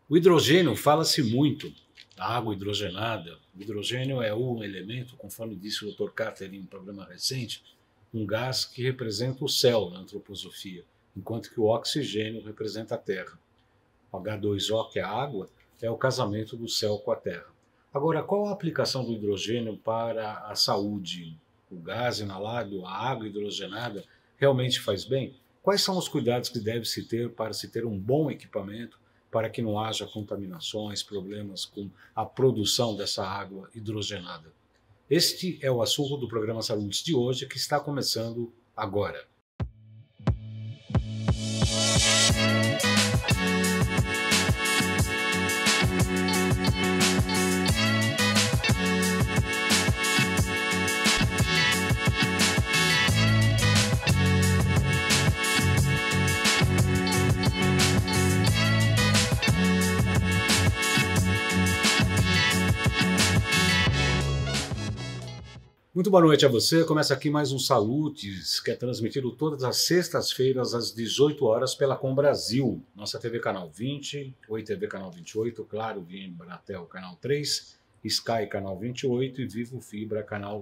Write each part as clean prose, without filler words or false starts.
O hidrogênio, fala-se muito da água hidrogenada. O hidrogênio é um elemento, conforme disse o Dr. Carter em um programa recente, um gás que representa o céu na antroposofia, enquanto que o oxigênio representa a Terra. O H2O, que é a água, é o casamento do céu com a Terra. Agora, qual a aplicação do hidrogênio para a saúde? O gás inalado, a água hidrogenada, realmente faz bem? Quais são os cuidados que deve-se ter para se ter um bom equipamento para que não haja contaminações, problemas com a produção dessa água hidrogenada? Este é o assunto do programa Saúde de hoje, que está começando agora. Muito boa noite a você. Começa aqui mais um Salutes, que é transmitido todas as sextas-feiras às 18 horas pela Com Brasil, nossa TV Canal 20, Oi TV Canal 28, Claro via Embratel Canal 3, Sky Canal 28 e Vivo Fibra Canal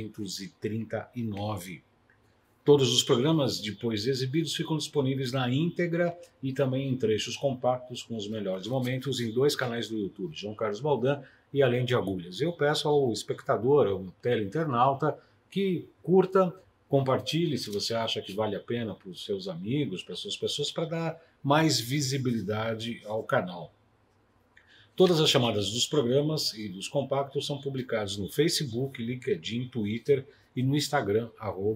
239. Todos os programas depois exibidos ficam disponíveis na íntegra e também em trechos compactos com os melhores momentos em dois canais do YouTube, João Carlos Baldan e Além de Agulhas. Eu peço ao espectador, ao teleinternauta, que curta, compartilhe se você acha que vale a pena para os seus amigos, para as suas pessoas, para dar mais visibilidade ao canal. Todas as chamadas dos programas e dos compactos são publicados no Facebook, LinkedIn, Twitter e no Instagram,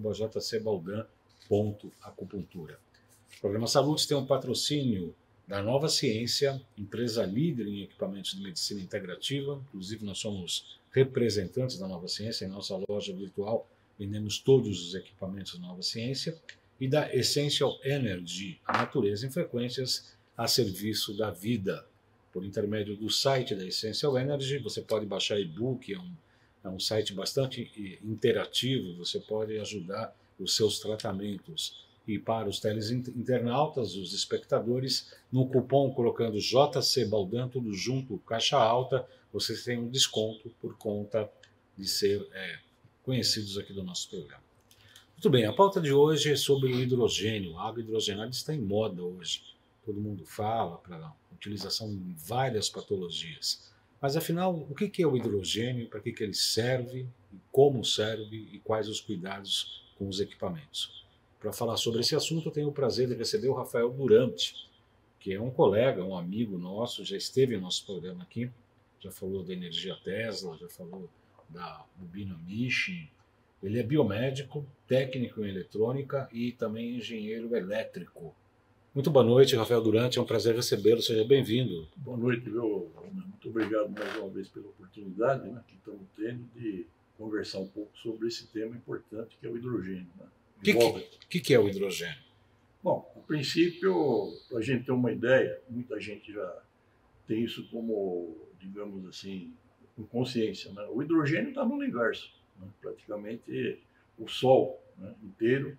@jcbaldan.acupuntura. O programa Saúde tem um patrocínio da Nova Ciência, empresa líder em equipamentos de medicina integrativa. Inclusive, nós somos representantes da Nova Ciência. Em nossa loja virtual, vendemos todos os equipamentos da Nova Ciência. E da Essential Energy, a natureza em frequências a serviço da vida. Por intermédio do site da Essential Energy, você pode baixar e-book, é um site bastante interativo, você pode ajudar os seus tratamentos. E para os teleinternautas, os espectadores, no cupom colocando JC Baldan, tudo junto, caixa alta, vocês têm um desconto por conta de ser conhecidos aqui do nosso programa. Muito bem, a pauta de hoje é sobre o hidrogênio. A água hidrogenada está em moda hoje. Todo mundo fala para utilização em várias patologias. Mas, afinal, o que é o hidrogênio, para que ele serve, como serve e quais os cuidados com os equipamentos? Para falar sobre esse assunto, eu tenho o prazer de receber o Rafael Durante, que é um colega, um amigo nosso, já esteve em nosso programa aqui, já falou da energia Tesla, já falou da bobina Michi. Ele é biomédico, técnico em eletrônica e também engenheiro elétrico. Muito boa noite, Rafael Durante, é um prazer recebê-lo, seja bem-vindo. Boa noite, viu? Muito obrigado mais uma vez pela oportunidade, né, que estamos tendo de conversar um pouco sobre esse tema importante que é o hidrogênio. Né? O que é o hidrogênio? Bom, a princípio, para a gente ter uma ideia, muita gente já tem isso como, digamos assim, com consciência. Né? O hidrogênio está no universo, né? Praticamente o Sol, né, inteiro.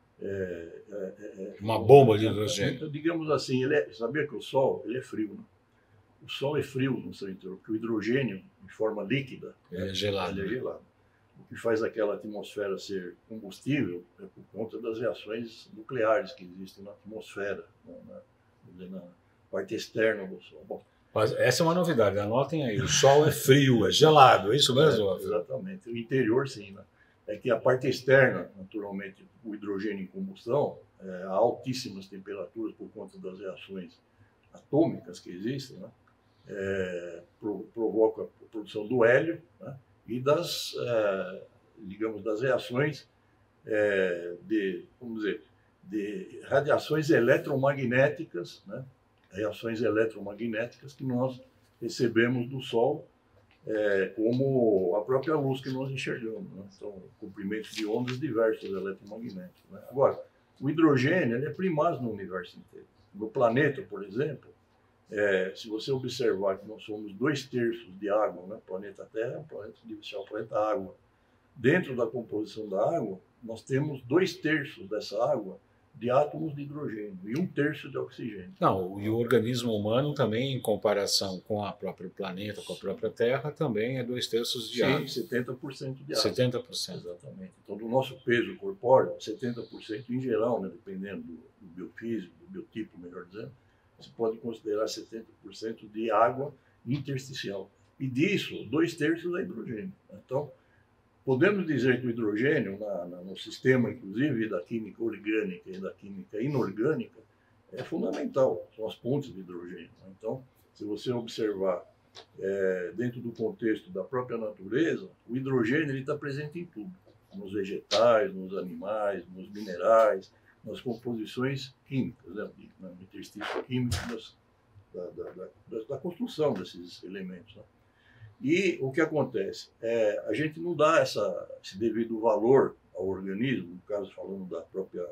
Uma bomba de hidrogênio. Digamos assim, sabia que o Sol ele é frio, né? O Sol é frio no seu interior, porque o hidrogênio, em forma líquida, é gelado. Ele é gelado. O que faz aquela atmosfera ser combustível é por conta das reações nucleares que existem na atmosfera, na parte externa do Sol. Bom, mas essa é uma novidade, anotem aí, o Sol é frio, é gelado, é isso mesmo? Exatamente, o interior sim, né? É que a parte externa, naturalmente, o hidrogênio em combustão, a altíssimas temperaturas por conta das reações atômicas que existem, né? Provoca a produção do hélio, né? E digamos, das reações de radiações eletromagnéticas, né? Reações eletromagnéticas que nós recebemos do Sol, como a própria luz que nós enxergamos, né? São comprimentos de ondas diversos eletromagnéticos, né? Agora, o hidrogênio ele é primaz no universo inteiro. No planeta, por exemplo, se você observar que nós somos 2/3 de água, né? O planeta Terra é um planeta artificial, o planeta água. Dentro da composição da água, nós temos 2/3 dessa água de átomos de hidrogênio e 1/3 de oxigênio. Não, e o organismo humano também, em comparação com o próprio planeta, com a própria Terra, também é 2/3 de água. Sim, 70% de água. 70%. Exatamente. Então, do nosso peso corpóreo, 70% em geral, né, dependendo do biofísico, do biotipo, melhor dizendo, você pode considerar 70% de água intersticial. E disso, 2/3 é hidrogênio. Então, podemos dizer que o hidrogênio, no sistema, inclusive, da química orgânica e da química inorgânica, é fundamental. São as pontes de hidrogênio. Então, se você observar dentro do contexto da própria natureza, o hidrogênio está presente em tudo. Nos vegetais, nos animais, nos minerais, nas composições químicas, né, no interstício químico da construção desses elementos. Né? E o que acontece? A gente não dá esse devido valor ao organismo, no caso falando da própria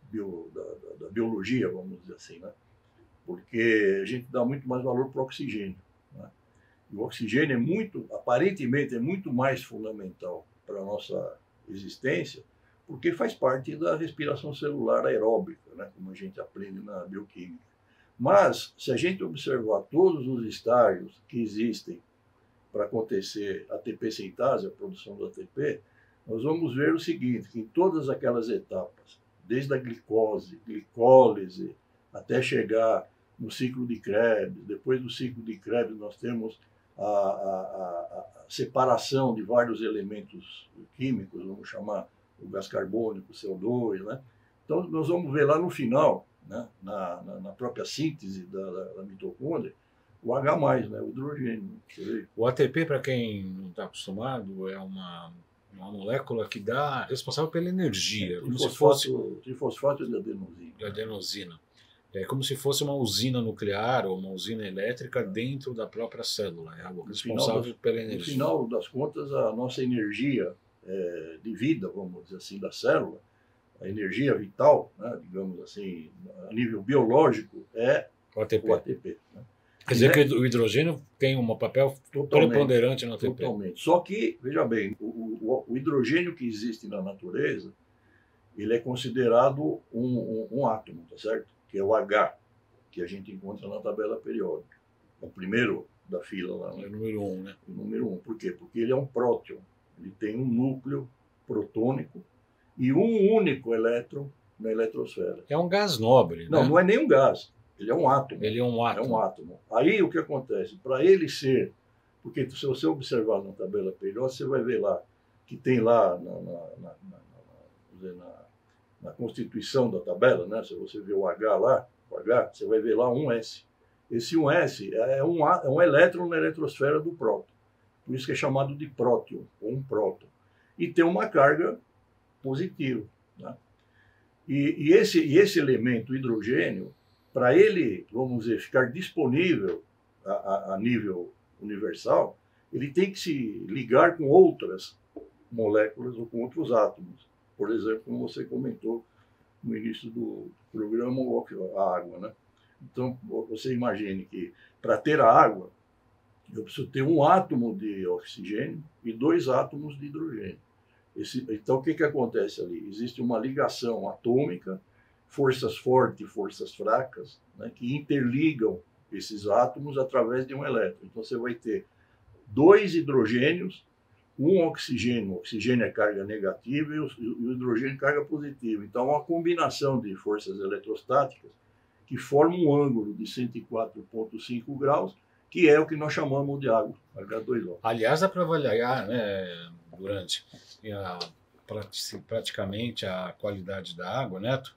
da biologia, vamos dizer assim, né? Porque a gente dá muito mais valor para o oxigênio. Né? E o oxigênio aparentemente é muito mais fundamental para a nossa existência, porque faz parte da respiração celular aeróbica, né? Como a gente aprende na bioquímica. Mas, se a gente observar todos os estágios que existem para acontecer a ATP sintase, a produção do ATP, nós vamos ver o seguinte, que em todas aquelas etapas, desde a glicose, glicólise, até chegar no ciclo de Krebs, depois do ciclo de Krebs nós temos a separação de vários elementos químicos, vamos chamar o gás carbônico, o CO2, né? Então nós vamos ver lá no final, né, na própria síntese da mitocôndria, o H+, né, o hidrogênio. O ATP, para quem não está acostumado, é uma molécula que dá responsável pela energia, como se fosse trifosfato de adenosina. De adenosina. É como se fosse uma usina nuclear ou uma usina elétrica dentro da própria célula. É algo responsável pela energia. No final das contas, a nossa energia de vida, vamos dizer assim, da célula, a energia vital, né, digamos assim, a nível biológico, é o ATP. Né? Quer dizer que o hidrogênio tem um papel preponderante no ATP. Totalmente. Só que, veja bem, o hidrogênio que existe na natureza, ele é considerado um átomo, tá certo? Que é o H, que a gente encontra na tabela periódica. É o primeiro da fila lá. Né? É o número 1, né? O número 1. Por quê? Porque ele é um próton. Ele tem um núcleo protônico e um único elétron na eletrosfera. É um gás nobre, Não, né? não é nem um gás. Ele é um átomo. Ele é um átomo. É um átomo. Aí o que acontece? Para ele ser... Porque se você observar na tabela periódica, você vai ver lá que tem lá na constituição da tabela, né? Se você vê o H lá, você vai ver lá um S. Esse 1S é um elétron na eletrosfera do próton. Por isso que é chamado de próton, ou um próton. E tem uma carga positiva. Né? E esse elemento, hidrogênio, para ele, vamos dizer, ficar disponível a nível universal, ele tem que se ligar com outras moléculas ou com outros átomos. Por exemplo, como você comentou no início do programa, a água. Né? Então, você imagine que para ter a água, eu preciso ter um átomo de oxigênio e 2 átomos de hidrogênio. Então, o que acontece ali? Existe uma ligação atômica, forças fortes e forças fracas, né, que interligam esses átomos através de um elétron. Então, você vai ter 2 hidrogênios, um oxigênio. O oxigênio é carga negativa e o hidrogênio é carga positiva. Então, é uma combinação de forças eletrostáticas que forma um ângulo de 104,5 graus, que é o que nós chamamos de água, H2O. Aliás, dá para avaliar, né, Durante praticamente a qualidade da água, Neto?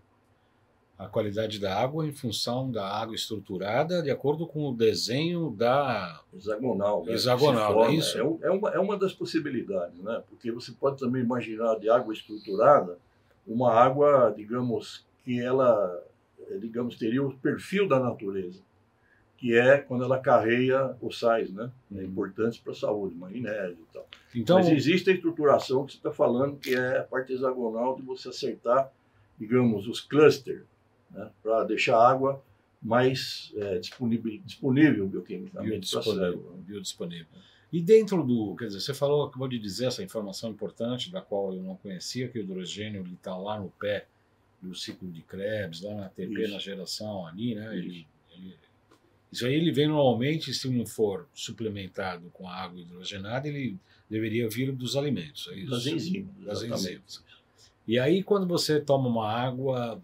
A qualidade da água em função da água estruturada, de acordo com o desenho da hexagonal. Né, hexagonal, é isso? É uma das possibilidades, né? Porque você pode também imaginar de água estruturada uma água, digamos, que ela, digamos, teria o perfil da natureza, que é quando ela carreia os sais, né? Importantes para a saúde, magnésio e tal. Então, mas existe a estruturação que você está falando, que é a parte hexagonal de você acertar, digamos, os clusters, né? Para deixar a água mais disponível bioquimicamente para a célula. Biodisponível. E dentro do, quer dizer, você acabou de dizer essa informação importante, da qual eu não conhecia, que o hidrogênio está lá no pé do ciclo de Krebs, lá na ATP, Isso. na geração ali, né? Isso. Isso aí ele vem normalmente, se não for suplementado com a água hidrogenada, ele deveria vir dos alimentos, é isso? Das enzimas, Das exatamente. enzimas. E aí, quando você toma uma água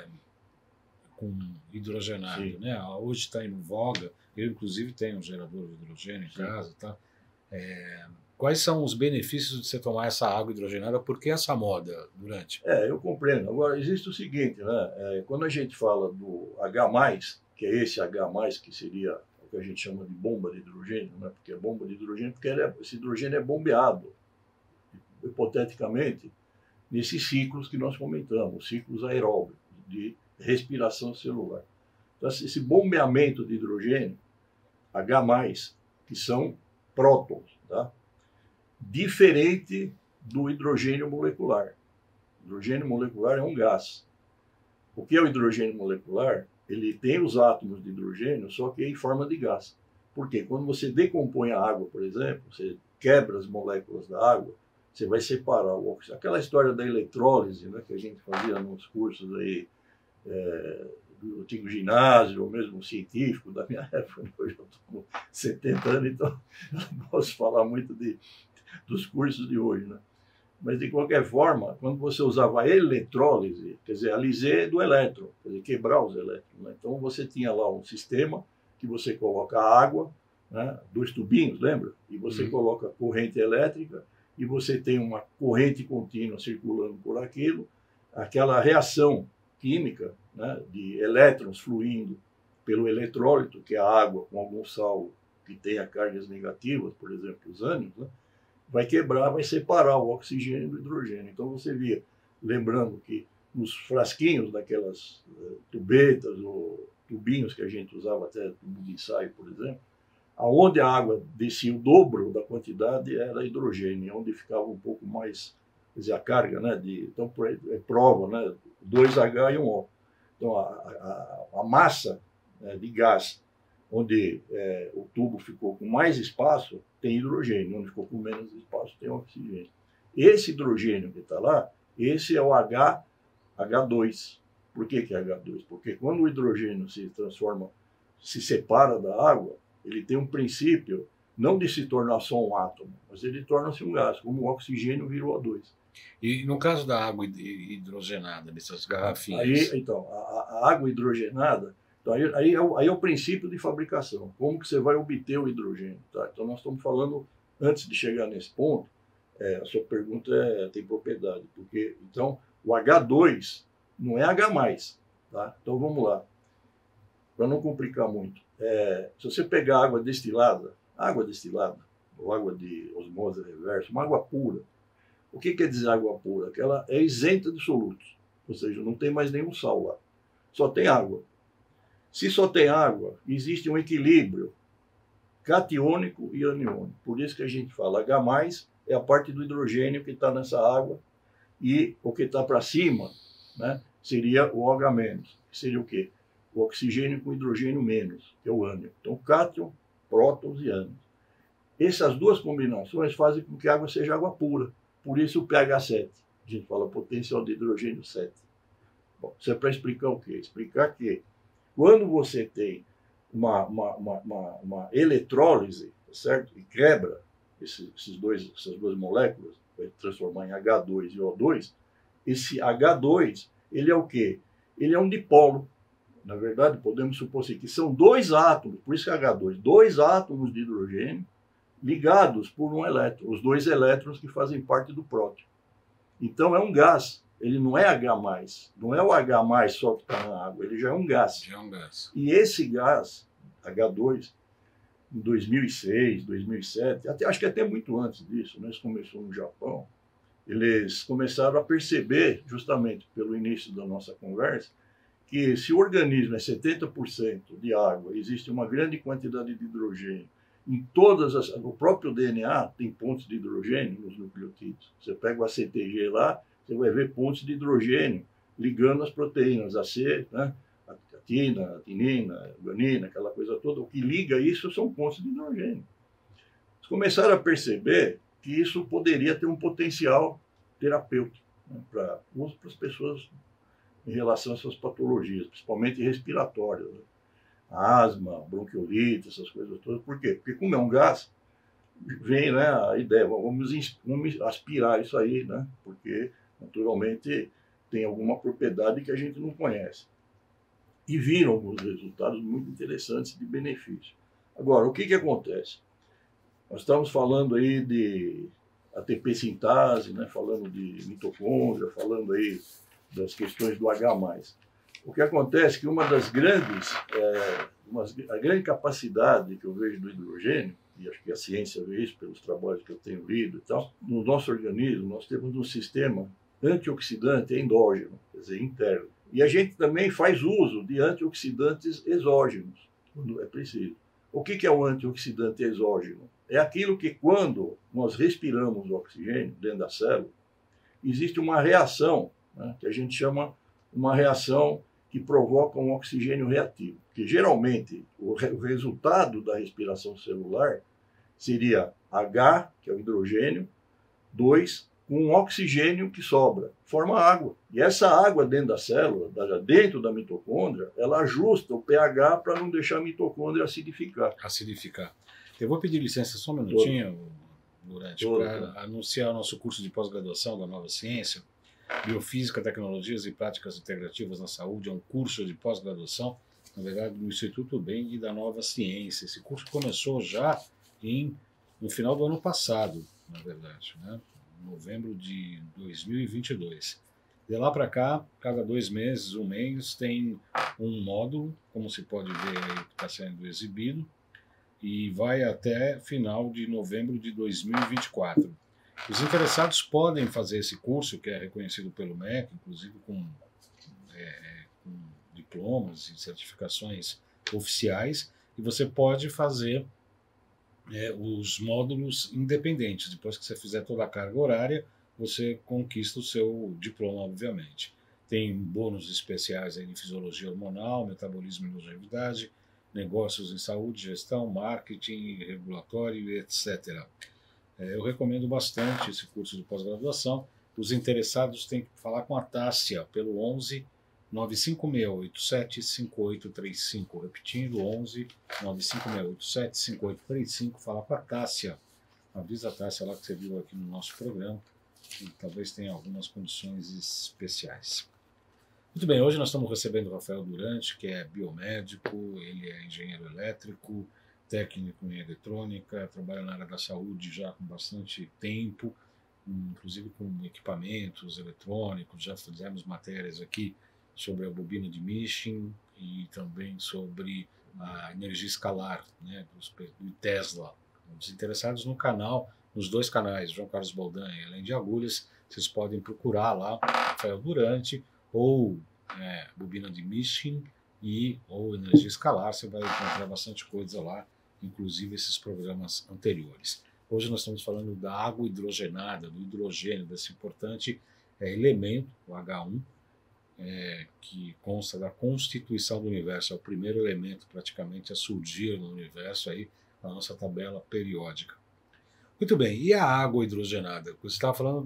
com hidrogenado, Sim. né? Hoje está em voga, eu inclusive tenho um gerador de hidrogênio em Sim. casa, tá? Quais são os benefícios de você tomar essa água hidrogenada? Por que essa moda durante? Eu compreendo. Agora, existe o seguinte, né? Quando a gente fala do H+, que é esse H+, que seria o que a gente chama de bomba de hidrogênio, né? Porque é bomba de hidrogênio, porque esse hidrogênio é bombeado, hipoteticamente, nesses ciclos que nós comentamos, ciclos aeróbicos, de respiração celular. Então, esse bombeamento de hidrogênio, H+, que são prótons, tá? Diferente do hidrogênio molecular. O hidrogênio molecular é um gás. O que é o hidrogênio molecular? Ele tem os átomos de hidrogênio, só que em forma de gás. Por quê? Quando você decompõe a água, por exemplo, você quebra as moléculas da água, você vai separar o oxigênio. Aquela história da eletrólise, né, que a gente fazia nos cursos aí, do antigo ginásio, ou mesmo científico da minha época, hoje eu estou com 70 anos, então não posso falar muito dos cursos de hoje, né? Mas, de qualquer forma, quando você usava a eletrólise, quer dizer, a lisê do elétron, quer dizer, quebrar os elétrons, né? Então, você tinha lá um sistema que você coloca água, né, 2 tubinhos, lembra? E você coloca corrente elétrica e você tem uma corrente contínua circulando por aquilo, aquela reação química, né, de elétrons fluindo pelo eletrólito, que é a água com algum sal que tenha cargas negativas, por exemplo, os ânions, né, vai quebrar, vai separar o oxigênio do hidrogênio. Então você via, lembrando que nos frasquinhos daquelas tubetas ou tubinhos que a gente usava até tubo de ensaio, por exemplo, aonde a água descia o dobro da quantidade era hidrogênio, onde ficava um pouco mais, quer dizer, a carga, né, então é prova, né, 2H e 1O. Então a massa, né, de gás, onde o tubo ficou com mais espaço, tem hidrogênio, onde ficou com menos espaço, tem oxigênio. Esse hidrogênio que está lá, esse é o H2. Por que é H2? Porque quando o hidrogênio se transforma, se separa da água, ele tem um princípio, não de se tornar só um átomo, mas ele torna-se um gás, como o oxigênio vira o O2. E no caso da água hidrogenada, dessas garrafinhas? Aí, então, a água hidrogenada, então, aí é o princípio de fabricação. Como que você vai obter o hidrogênio? Tá? Então, nós estamos falando, antes de chegar nesse ponto, a sua pergunta tem propriedade, porque, então, o H2 não é H+, tá? Então, vamos lá, para não complicar muito. Se você pegar água destilada, ou água de osmose reversa, uma água pura, o que quer dizer água pura? Que ela é isenta de solutos, ou seja, não tem mais nenhum sal lá, só tem água. Se só tem água, existe um equilíbrio catiônico e aniônico. Por isso que a gente fala H+, é a parte do hidrogênio que está nessa água, e o que está para cima, né, seria o OH-, que seria o quê? O oxigênio com hidrogênio menos, que é o ânion. Então, cátion, prótons e ânions. Essas duas combinações fazem com que a água seja água pura. Por isso o pH 7. A gente fala potencial de hidrogênio 7. Bom, isso é para explicar o quê? Explicar que quando você tem uma eletrólise, certo? E quebra essas duas moléculas, vai transformar em H2 e O2, esse H2, ele é o quê? Ele é um dipolo. Na verdade, podemos supor assim, que são 2 átomos, por isso que é H2, 2 átomos de hidrogênio ligados por um elétron, os 2 elétrons que fazem parte do próton. Então, é um gás. Ele não é H+, não é o H+ só que está na água, ele já é um gás. Já é um gás. E esse gás, H2, em 2006, 2007, acho que até muito antes disso, né, isso começou no Japão, eles começaram a perceber, justamente pelo início da nossa conversa, que se o organismo é 70% de água, existe uma grande quantidade de hidrogênio, o próprio DNA tem pontos de hidrogênio nos nucleotídeos. Você pega o ACTG lá, você vai ver pontos de hidrogênio ligando as proteínas, a C, né? A tina, a tinina, a guanina, aquela coisa toda. O que liga isso são pontos de hidrogênio. Eles começaram a perceber que isso poderia ter um potencial terapêutico, né, para as pessoas em relação a essas patologias, principalmente respiratórias, né? Asma, bronquiolite, essas coisas todas. Por quê? Porque como é um gás, vem, né, a ideia, vamos aspirar isso aí, né? Porque naturalmente tem alguma propriedade que a gente não conhece. E viram alguns resultados muito interessantes de benefício. Agora, o que acontece? Nós estamos falando aí de ATP sintase, né? Falando de mitocôndria, falando aí das questões do H+. O que acontece é que uma das grandes, a grande capacidade que eu vejo do hidrogênio, e acho que a ciência vê isso pelos trabalhos que eu tenho lido e tal, no nosso organismo nós temos um sistema antioxidante endógeno, quer dizer, interno. E a gente também faz uso de antioxidantes exógenos, quando é preciso. O que é o antioxidante exógeno? É aquilo que, quando nós respiramos o oxigênio dentro da célula, existe uma reação, né, que a gente chama uma reação que provoca um oxigênio reativo. Porque, geralmente, o resultado da respiração celular seria H, que é o hidrogênio, 2, com um oxigênio que sobra, forma água. E essa água dentro da célula, dentro da mitocôndria, ela ajusta o pH para não deixar a mitocôndria acidificar. Eu vou pedir licença só um minutinho, Durante, para anunciar o nosso curso de pós-graduação da Nova Ciência, Biofísica, Tecnologias e Práticas Integrativas na Saúde. É um curso de pós-graduação, na verdade, do Instituto Bem e da Nova Ciência. Esse curso começou já no final do ano passado, na verdade, né? Novembro de 2022. De lá para cá, cada 2 meses, um mês, tem um módulo, como se pode ver aí que está sendo exibido, e vai até final de novembro de 2024. Os interessados podem fazer esse curso, que é reconhecido pelo MEC, inclusive com diplomas e certificações oficiais, e você pode fazer os módulos independentes. Depois que você fizer toda a carga horária, você conquista o seu diploma, obviamente. Tem bônus especiais aí em fisiologia hormonal, metabolismo e longevidade, negócios em saúde, gestão, marketing, regulatório, etc. Eu recomendo bastante esse curso de pós-graduação. Os interessados têm que falar com a Tássia pelo 11 956875835. Repetindo, 11 956875835. Falar com a Tássia. Avisa a Tássia lá que você viu aqui no nosso programa. E talvez tenha algumas condições especiais. Muito bem, hoje nós estamos recebendo o Rafael Durante, que é biomédico, ele é engenheiro elétrico, técnico em eletrônica, trabalha na área da saúde já com bastante tempo, inclusive com equipamentos eletrônicos. Já fizemos matérias aqui sobre a bobina de Misching e também sobre a energia escalar, né, do Tesla. Os interessados no canal, nos 2 canais, João Carlos Baldan e Além de Agulhas, vocês podem procurar lá Rafael Durante ou bobina de Misching ou energia escalar. Você vai encontrar bastante coisa lá, inclusive esses programas anteriores. Hoje nós estamos falando da água hidrogenada, do hidrogênio, desse importante elemento, o H1, que consta da constituição do universo. É o primeiro elemento praticamente a surgir no universo aí, na nossa tabela periódica. Muito bem, e a água hidrogenada? Você estava falando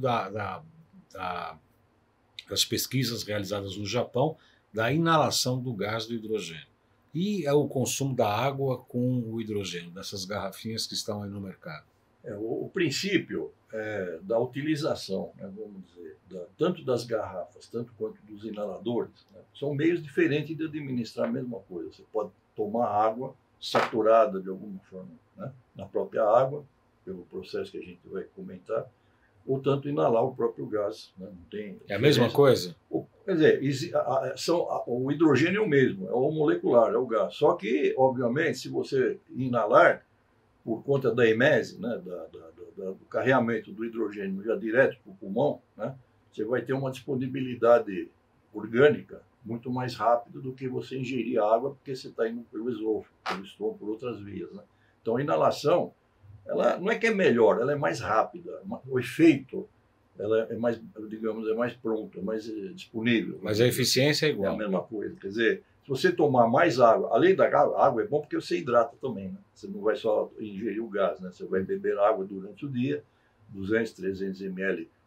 das pesquisas realizadas no Japão, da inalação do gás do hidrogênio. E o consumo da água com o hidrogênio, dessas garrafinhas que estão aí no mercado? O princípio da utilização, né, vamos dizer, tanto das garrafas, tanto quanto dos inaladores, né, são meios diferentes de administrar a mesma coisa. Você pode tomar água saturada de alguma forma, né, na própria água, pelo processo que a gente vai comentar, ou tanto inalar o próprio gás. Né? Não tem a mesma coisa? Quer dizer, o hidrogênio é o mesmo, é o molecular, é o gás. Só que, obviamente, se você inalar, por conta da emese, né, do carreamento do hidrogênio já direto para o pulmão, né, você vai ter uma disponibilidade orgânica muito mais rápida do que você ingerir água, porque você está indo pelo esôfago, pelo estômago, por outras vias. Né? Então, a inalação, ela não é que é melhor, ela é mais rápida. O efeito, ela é mais, digamos, é mais pronto, é mais disponível. Mas a eficiência é igual. É a mesma coisa. Quer dizer, se você tomar mais água, além da água é bom porque você hidrata também. Né? Você não vai só ingerir o gás, né? Você vai beber água durante o dia, 200, 300 ml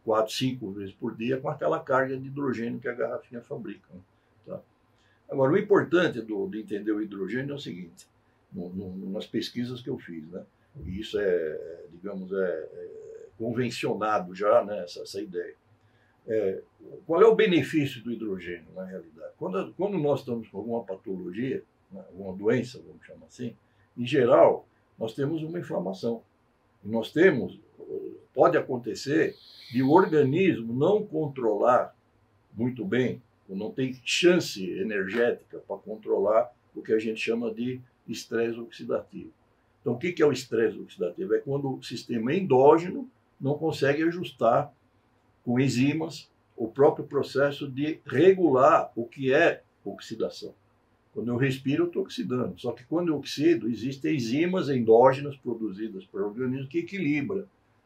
4, 5 vezes por dia com aquela carga de hidrogênio que a garrafinha fabrica. Tá? Agora, o importante de entender o hidrogênio é o seguinte, nas pesquisas que eu fiz, né? E isso digamos, convencionado já, né, essa ideia. Qual é o benefício do hidrogênio, na realidade? Quando nós estamos com alguma patologia, né, alguma doença, vamos chamar assim, em geral, nós temos uma inflamação. E pode acontecer de o organismo não controlar muito bem, ou não tem chance energética para controlar o que a gente chama de estresse oxidativo. Então, o que é o estresse oxidativo? É quando o sistema endógeno não consegue ajustar com enzimas o próprio processo de regular o que é oxidação. Quando eu respiro, eu estou oxidando. Só que quando eu oxido, existem enzimas endógenas produzidas pelo organismo que equilibram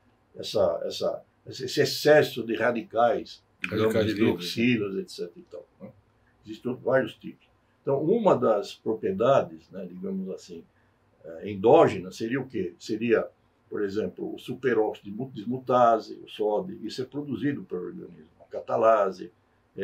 esse excesso de radicais, digamos, hidroxilas, etc. E tal, né? Existem vários tipos. Então, uma das propriedades, né, digamos assim, endógenas seria o quê? Seria, por exemplo, o superóxido de dismutase, o sódio, isso é produzido pelo organismo. A catalase,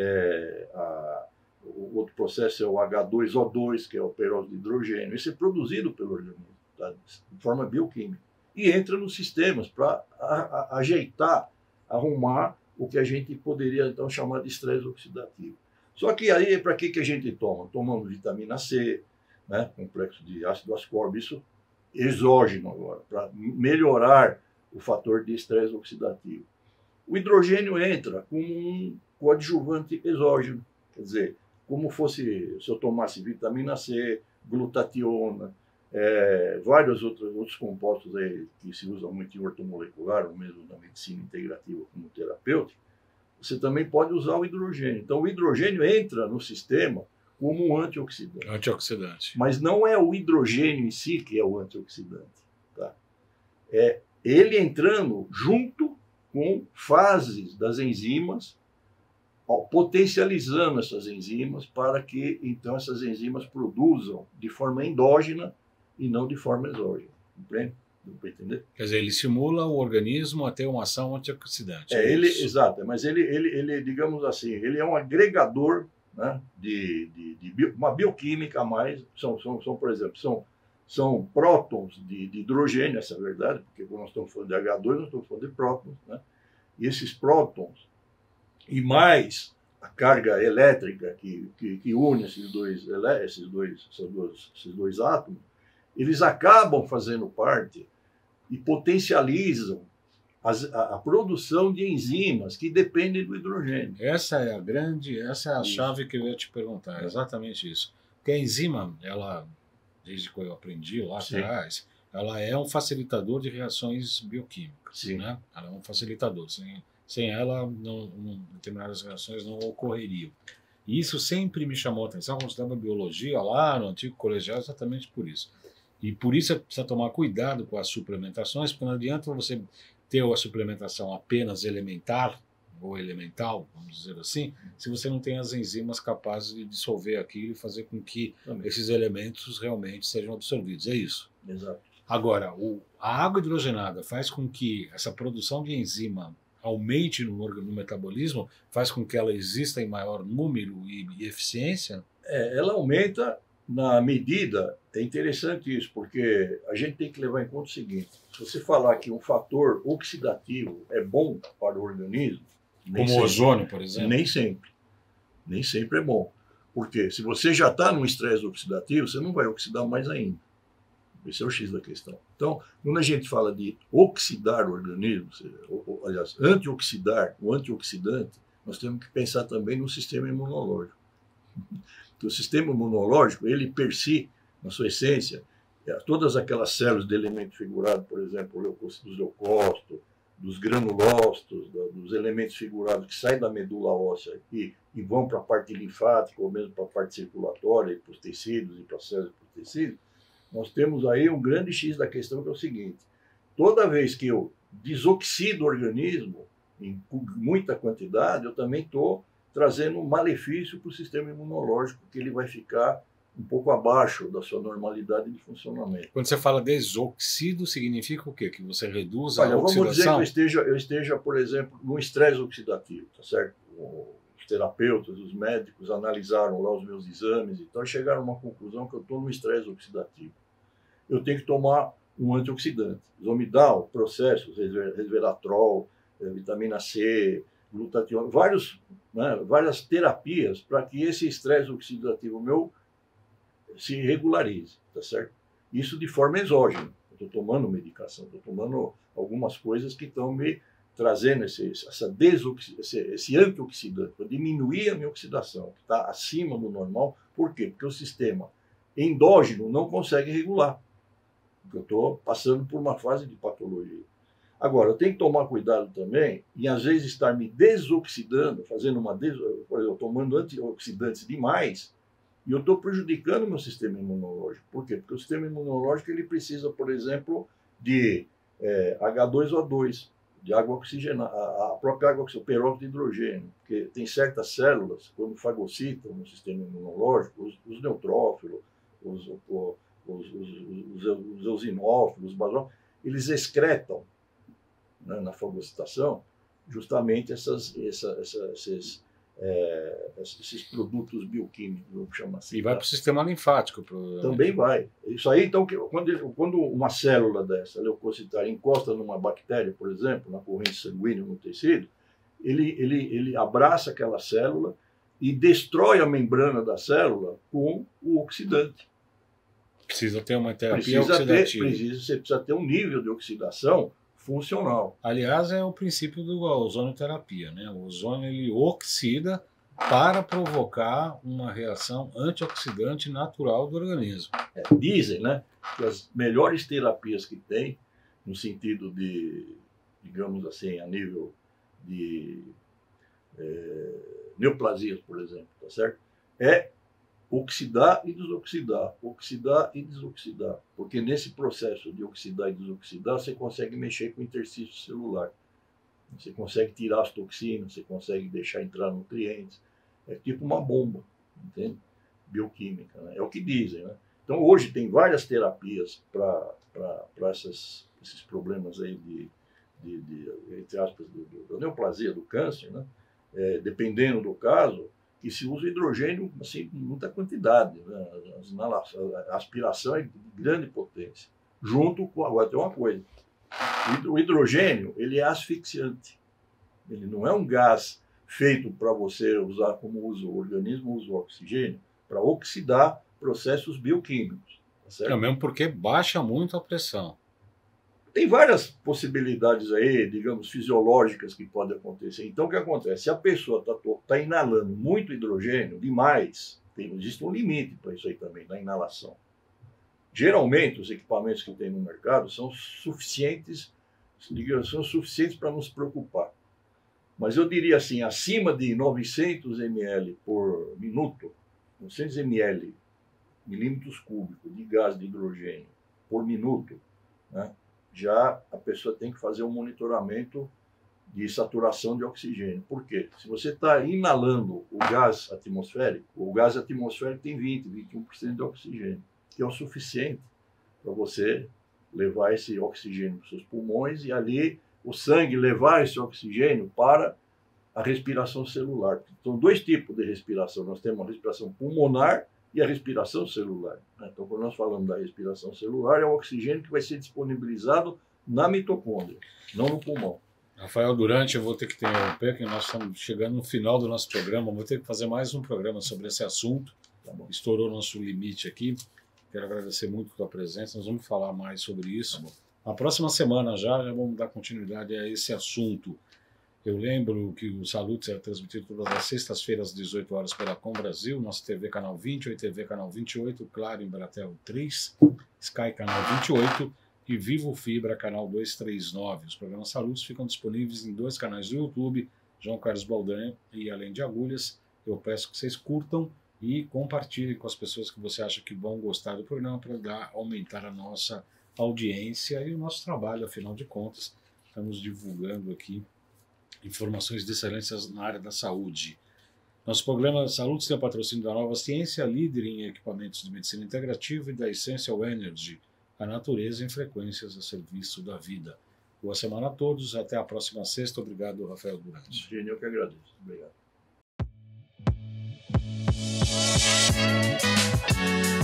o outro processo é o H2O2, que é o peróxido de hidrogênio. Isso é produzido pelo organismo, tá? De forma bioquímica. E entra nos sistemas para ajeitar, arrumar o que a gente poderia, então, chamar de estresse oxidativo. Só que aí, para que a gente toma? Tomamos vitamina C, né, complexo de ácido ascórbico, isso exógeno agora, para melhorar o fator de estresse oxidativo. O hidrogênio entra como um coadjuvante exógeno, quer dizer, como fosse se eu tomasse vitamina C, glutationa, vários outros compostos aí que se usam muito em ortomolecular, ou mesmo na medicina integrativa como terapêutica, você também pode usar o hidrogênio. Então, o hidrogênio entra no sistema como um antioxidante. Antioxidante. Mas não é o hidrogênio em si que é o antioxidante. Tá? É ele entrando junto com fases das enzimas, potencializando essas enzimas para que, então, essas enzimas produzam de forma endógena e não de forma exógena. Compreende? Deu para entender? Quer dizer, ele estimula o organismo a ter uma ação antioxidante. Exato, mas ele, digamos assim, ele é um agregador, né, uma bioquímica a mais. Por exemplo, são prótons de hidrogênio, essa é a verdade, porque quando nós estamos falando de H2, nós estamos falando de prótons, né? E esses prótons, e mais a carga elétrica que une esses dois átomos, eles acabam fazendo parte e potencializam a produção de enzimas que dependem do hidrogênio. Essa é a chave que eu ia te perguntar, exatamente isso. Porque a enzima, ela, desde que eu aprendi lá atrás, ela é um facilitador de reações bioquímicas. Né? Ela é um facilitador. Sem ela, determinadas reações não ocorreriam. E isso sempre me chamou a atenção quando eu estudava biologia lá no antigo colegial, exatamente por isso. E por isso você precisa tomar cuidado com as suplementações, porque não adianta você ter a suplementação apenas elementar, ou elemental, vamos dizer assim, se você não tem as enzimas capazes de dissolver aquilo e fazer com que esses elementos realmente sejam absorvidos. É isso. Exato. Agora, a água hidrogenada faz com que essa produção de enzima aumente no metabolismo, faz com que ela exista em maior número e eficiência? Ela aumenta na medida, é interessante isso, porque a gente tem que levar em conta o seguinte, se você falar que um fator oxidativo é bom para o organismo, como o ozônio, por exemplo? Nem sempre. Nem sempre é bom. Porque se você já está no estresse oxidativo, você não vai oxidar mais ainda. Esse é o X da questão. Então, quando a gente fala de oxidar o organismo, aliás, antioxidar, o antioxidante, nós temos que pensar também no sistema imunológico. O sistema imunológico, ele per si, na sua essência, todas aquelas células de elemento figurado, por exemplo, dos leucócitos, dos granulócitos, dos elementos figurados que saem da medula óssea e vão para a parte linfática, ou mesmo para a parte circulatória, para os tecidos e para as células para os tecidos, nós temos aí um grande X da questão, que é o seguinte: toda vez que eu desoxido o organismo em muita quantidade, eu também estou trazendo um malefício para o sistema imunológico, que ele vai ficar um pouco abaixo da sua normalidade de funcionamento. Quando você fala desoxido, significa o quê? Que você reduz a Olha, vamos dizer que oxidação? eu esteja, por exemplo, num estresse oxidativo, tá certo? Os terapeutas, os médicos analisaram lá os meus exames e tal, e chegaram a uma conclusão que eu estou num estresse oxidativo. Eu tenho que tomar um antioxidante. Zomidal, processos, resveratrol, vitamina C, glutationa, várias terapias para que esse estresse oxidativo meu se regularize, tá certo? Isso de forma exógena. Eu estou tomando medicação, estou tomando algumas coisas que estão me trazendo esse antioxidante, para diminuir a minha oxidação, que está acima do normal. Por quê? Porque o sistema endógeno não consegue regular. Porque eu estou passando por uma fase de patologia. Agora, eu tenho que tomar cuidado também e, às vezes, estar me desoxidando, fazendo por exemplo, tomando antioxidantes demais, e eu estou prejudicando o meu sistema imunológico. Por quê? Porque o sistema imunológico ele precisa, por exemplo, de H2O2, de água oxigenada, a própria água oxigenada, peróxido de hidrogênio, porque tem certas células, quando fagocitam no sistema imunológico, os neutrófilos, os eosinófilos, os basófilos, eles excretam, né, na fagocitação justamente esses produtos bioquímicos, vamos chamar assim. E vai para o sistema linfático. Também vai. Isso aí, então, quando uma célula dessa, leucocitária, encosta numa bactéria, por exemplo, na corrente sanguínea, no tecido, ele abraça aquela célula e destrói a membrana da célula com o oxidante. Precisa ter uma terapia oxidativa. Você precisa ter um nível de oxidação funcional. Aliás, é o princípio da ozonioterapia, né? O ozônio ele oxida para provocar uma reação antioxidante natural do organismo. Dizem, né, que as melhores terapias que tem, no sentido de, digamos assim, a nível de neoplasias, por exemplo, tá certo? É oxidar e desoxidar, oxidar e desoxidar, porque nesse processo de oxidar e desoxidar você consegue mexer com o interstício celular, você consegue tirar as toxinas, você consegue deixar entrar nutrientes, é tipo uma bomba, entende? Bioquímica, né? É o que dizem, né? Então hoje tem várias terapias para esses problemas aí entre aspas, da neoplasia, do câncer, né? Dependendo do caso, que se usa hidrogênio assim, em muita quantidade, né? A aspiração é de grande potência. Junto com, agora tem uma coisa, o hidrogênio ele é asfixiante, ele não é um gás feito para você usar como usa o organismo, usa o oxigênio, para oxidar processos bioquímicos. Tá certo? É mesmo porque baixa muito a pressão. Tem várias possibilidades aí, digamos, fisiológicas que podem acontecer. Então, o que acontece? Se a pessoa está inalando muito hidrogênio, demais, existe um limite para isso aí também, na inalação. Geralmente, os equipamentos que tem no mercado são suficientes, para nos preocupar. Mas eu diria assim, acima de 900 ml por minuto, 900 ml, milímetros cúbicos de gás de hidrogênio por minuto, né? Já a pessoa tem que fazer um monitoramento de saturação de oxigênio. Por quê? Se você está inalando o gás atmosférico tem 21% de oxigênio, que é o suficiente para você levar esse oxigênio para os seus pulmões e ali o sangue levar esse oxigênio para a respiração celular. São dois tipos de respiração. Nós temos a respiração pulmonar e a respiração celular. Então, quando nós falamos da respiração celular, é o oxigênio que vai ser disponibilizado na mitocôndria, não no pulmão. Rafael Durante, eu vou ter que interromper, porque nós estamos chegando no final do nosso programa. Vou ter que fazer mais um programa sobre esse assunto. Tá bom. Estourou nosso limite aqui. Quero agradecer muito pela presença. Nós vamos falar mais sobre isso. Tá bom. Na próxima semana já vamos dar continuidade a esse assunto. Eu lembro que o Salutes é transmitido todas as sextas-feiras, às 18 horas, pela Com Brasil, nossa TV Canal 20, TV Canal 28, Claro em Bratel 3, Sky Canal 28 e Vivo Fibra Canal 239. Os programas Salutes ficam disponíveis em 2 canais do YouTube, João Carlos Baldan e Além de Agulhas. Eu peço que vocês curtam e compartilhem com as pessoas que você acha que vão gostar do programa para aumentar a nossa audiência e o nosso trabalho, afinal de contas. Estamos divulgando aqui informações de excelência na área da saúde. Nosso programa Saludos tem o patrocínio da Nova Ciência, líder em equipamentos de medicina integrativa, e da Essential Energy, a natureza em frequências a serviço da vida. Boa semana a todos, até a próxima sexta. Obrigado, Rafael Durante. Gênio, eu que agradeço. Obrigado.